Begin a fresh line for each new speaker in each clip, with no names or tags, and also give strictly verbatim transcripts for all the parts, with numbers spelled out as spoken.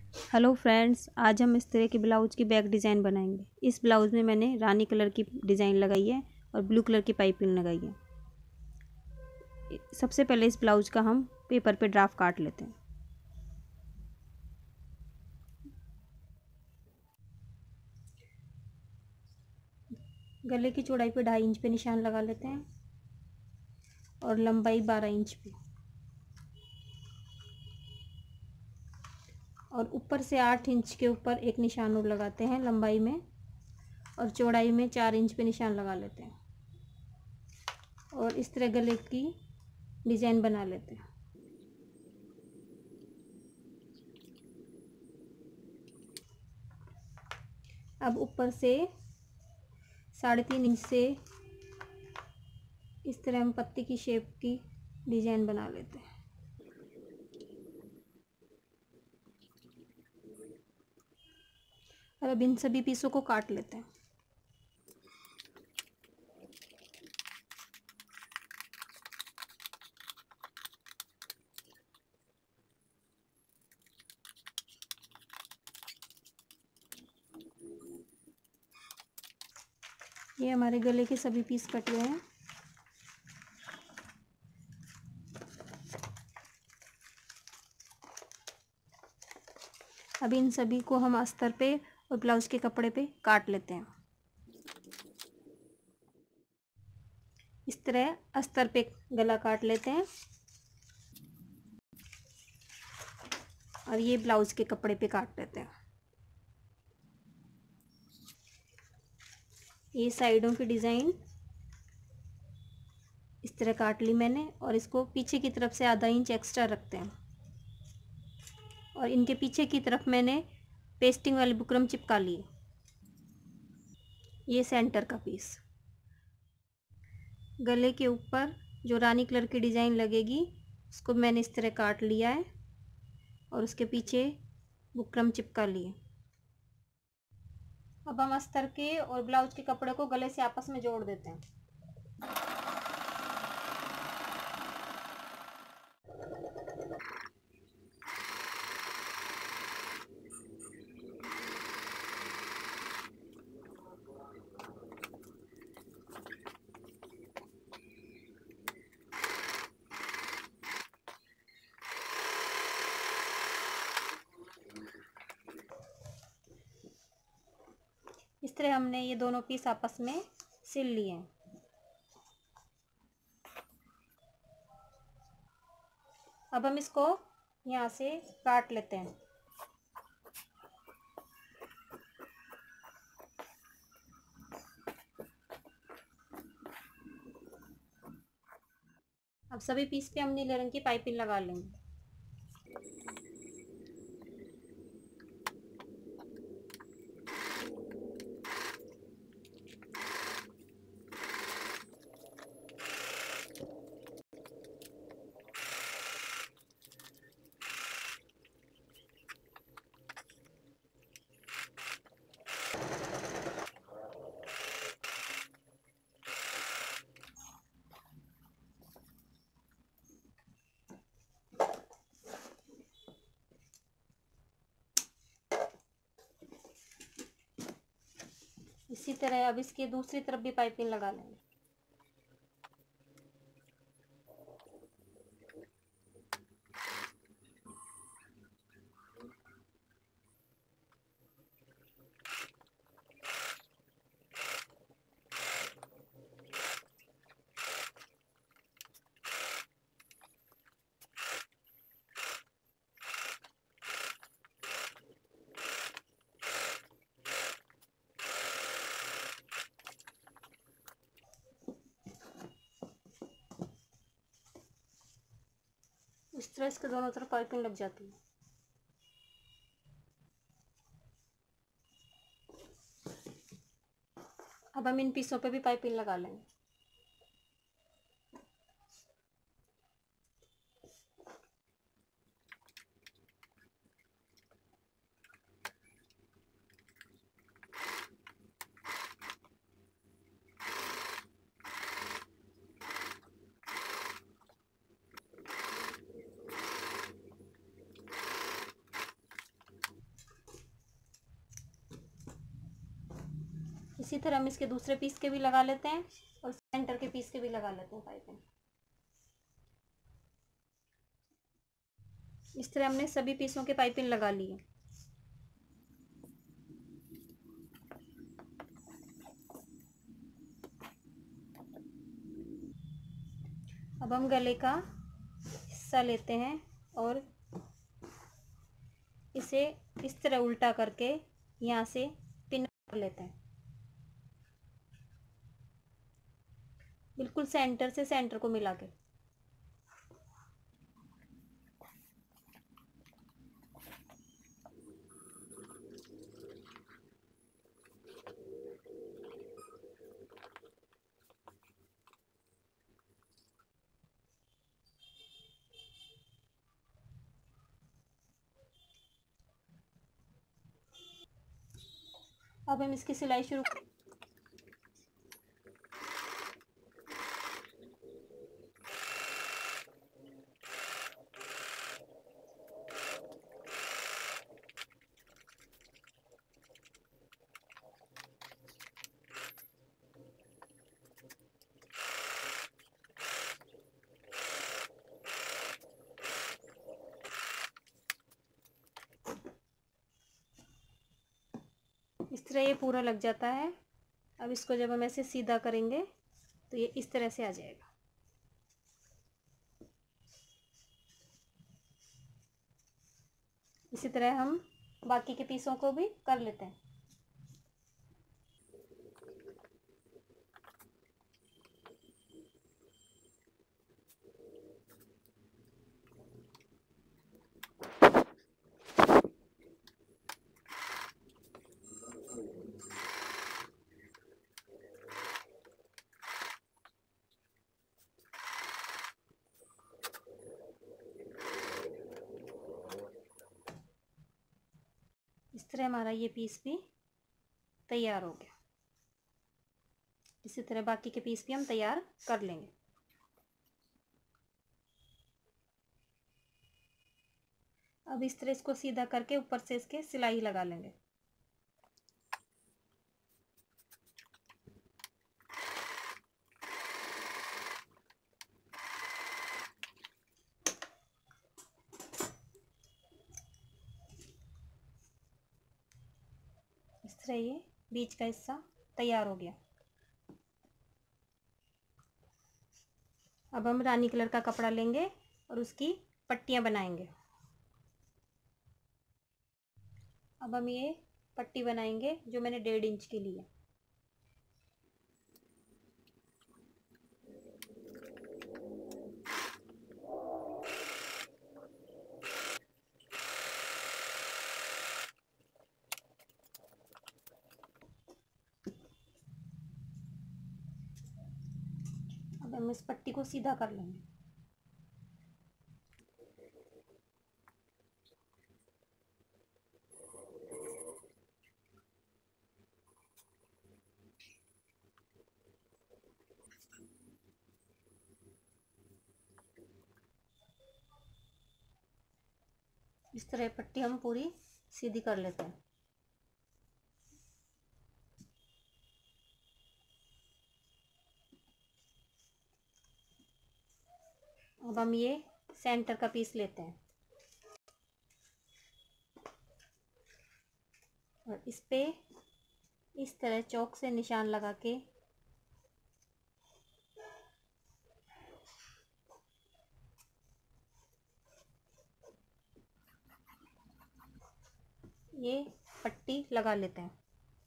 Hello friends, आज हम इस तरह के ब्लाउज की बैक डिज़ाइन बनाएंगे। इस ब्लाउज में मैंने रानी कलर की डिज़ाइन लगाई है और ब्लू कलर की पाइपिंग लगाई है। सबसे पहले इस ब्लाउज का हम पेपर पे ड्राफ्ट काट लेते हैं। गले की चौड़ाई पे ढाई इंच पे निशान लगा लेते हैं और लंबाई बारह इंच पे, और ऊपर से आठ इंच के ऊपर एक निशान और लगाते हैं लंबाई में, और चौड़ाई में चार इंच पे निशान लगा लेते हैं और इस तरह गले की डिज़ाइन बना लेते हैं। अब ऊपर से साढ़े तीन इंच से इस तरह हम पत्ती की शेप की डिज़ाइन बना लेते हैं। और अब इन सभी पीसों को काट लेते हैं। ये हमारे गले के सभी पीस कट गए हैं। अब इन सभी को हम अस्तर पे और ब्लाउज के कपड़े पे काट लेते हैं। इस तरह अस्तर पे गला काट लेते हैं और ये ब्लाउज के कपड़े पे काट लेते हैं। ये साइडों की डिज़ाइन इस तरह काट ली मैंने, और इसको पीछे की तरफ से आधा इंच एक्स्ट्रा रखते हैं, और इनके पीछे की तरफ मैंने पेस्टिंग वाली बुकरम चिपका ली। ये सेंटर का पीस, गले के ऊपर जो रानी कलर की डिज़ाइन लगेगी उसको मैंने इस तरह काट लिया है और उसके पीछे बुकरम चिपका लिए। अब हम अस्तर के और ब्लाउज के कपड़े को गले से आपस में जोड़ देते हैं। इस तरह हमने ये दोनों पीस आपस में सिल लिए हैं। अब हम इसको यहाँ से काट लेते हैं। अब सभी पीस पे हम नीले रंग की पाइपिंग लगा लेंगे। इसी तरह अब इसके दूसरी तरफ भी पाइपिंग लगा लेंगे। इस तरह इसके दोनों तरफ पाइपिंग लग जाती है। अब हम इन पीसों पे भी पाइपिंग लगा लेंगे। इसी तरह हम इसके दूसरे पीस के भी लगा लेते हैं और सेंटर के पीस के भी लगा लेते हैं पाइपिंग। इस तरह हमने सभी पीसों के पाइपिंग लगा ली है। अब हम गले का हिस्सा लेते हैं और इसे इस तरह उल्टा करके यहाँ से पिन कर लेते हैं, बिल्कुल सेंटर से सेंटर को मिला के। अब हम इसकी सिलाई शुरू इस तरह ये पूरा लग जाता है। अब इसको जब हम ऐसे सीधा करेंगे तो ये इस तरह से आ जाएगा। इसी तरह हम बाकी के पीसों को भी कर लेते हैं। इस तरह हमारा ये पीस भी तैयार हो गया। इसी तरह बाकी के पीस भी हम तैयार कर लेंगे। अब इस तरह इसको सीधा करके ऊपर से इसके सिलाई लगा लेंगे। इस तरह ये बीच का हिस्सा तैयार हो गया। अब हम रानी कलर का कपड़ा लेंगे और उसकी पट्टियाँ बनाएंगे। अब हम ये पट्टी बनाएंगे जो मैंने डेढ़ इंच की ली है। अब हम इस पट्टी को सीधा कर लेंगे। इस तरह पट्टी हम पूरी सीधी कर लेते हैं। अब हम ये सेंटर का पीस लेते हैं और इस पे इस तरह चौक से निशान लगा के ये पट्टी लगा लेते हैं।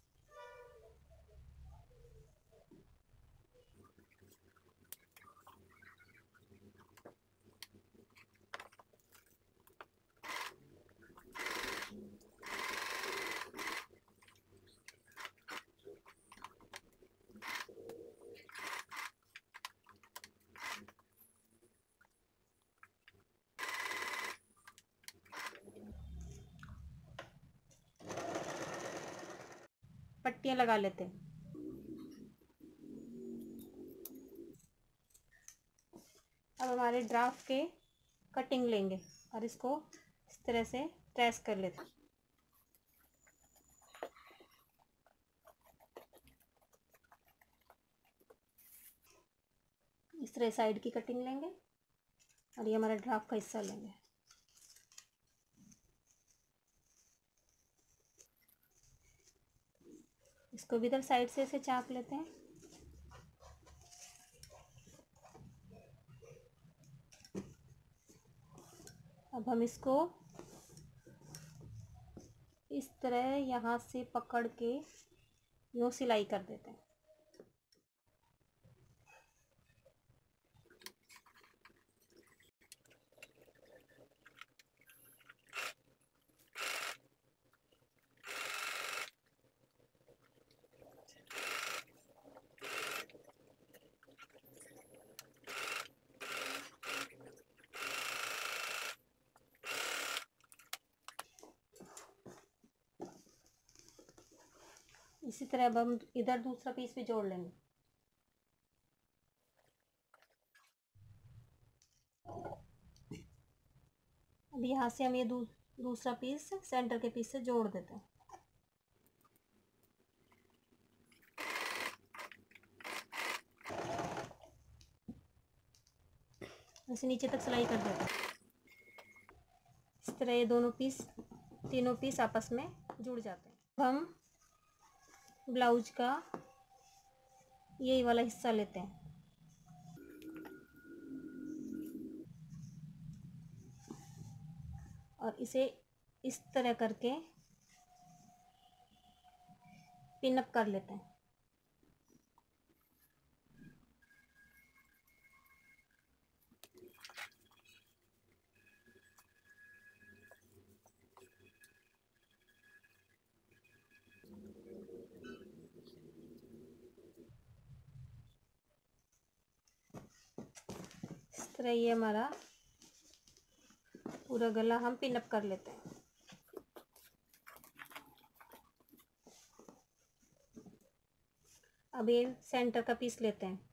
पट्टियाँ लगा लेते हैं। अब हमारे ड्राफ्ट के कटिंग लेंगे और इसको इस तरह से ट्रेस कर लेते हैं। इस तरह साइड की कटिंग लेंगे और ये हमारा ड्राफ्ट का हिस्सा लेंगे। इसको भी इधर साइड से इसे चाप लेते हैं। अब हम इसको इस तरह यहाँ से पकड़ के यूँ सिलाई कर देते हैं। इसी तरह अब हम इधर दूसरा पीस भी जोड़ लेंगे। अब यहाँ से हम ये दू, दूसरा पीस सेंटर के पीस से जोड़ देते हैं। ऐसे नीचे तक सिलाई कर देते हैं। इस तरह ये दोनों पीस तीनों पीस आपस में जुड़ जाते हैं। हम ब्लाउज का यही वाला हिस्सा लेते हैं और इसे इस तरह करके पिन अप कर लेते हैं। इस तरह ये हमारा पूरा गला हम पिन अप कर लेते हैं। अब ये सेंटर का पीस लेते हैं।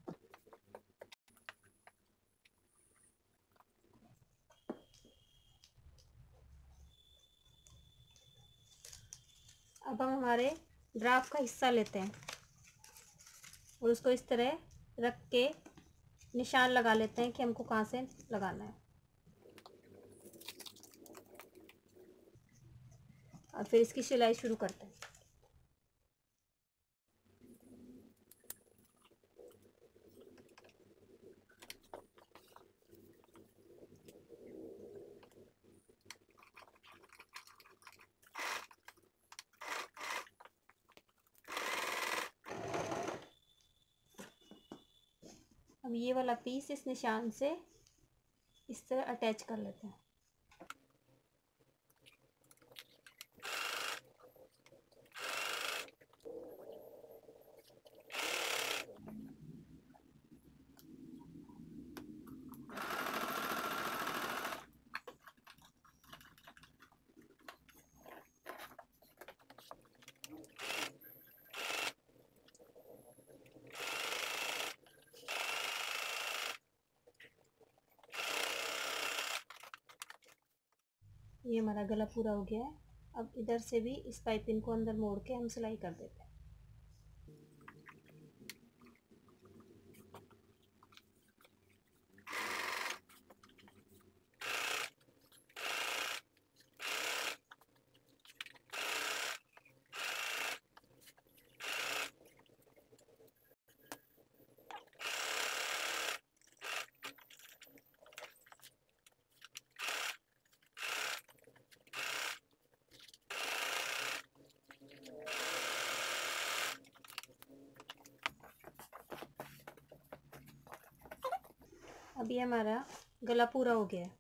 अब हम हमारे ड्राफ्ट का हिस्सा लेते हैं और उसको इस तरह रख के निशान लगा लेते हैं कि हमको कहाँ से लगाना है और फिर इसकी सिलाई शुरू करते हैं। अब ये वाला पीस इस निशान से इस तरह अटैच कर लेते हैं। ये हमारा गला पूरा हो गया है। अब इधर से भी इस पाइपिंग को अंदर मोड़ के हम सिलाई कर देते हैं। अभी हमारा गला पूरा हो गया है।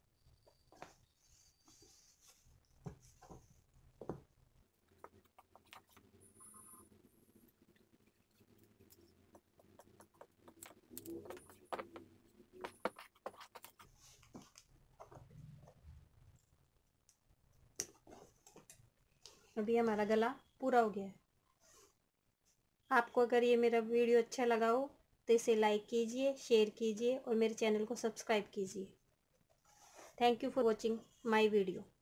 अभी हमारा गला पूरा हो गया है। आपको अगर ये मेरा वीडियो अच्छा लगा हो तो इसे लाइक कीजिए, शेयर कीजिए और मेरे चैनल को सब्सक्राइब कीजिए। Thank you for watching my video.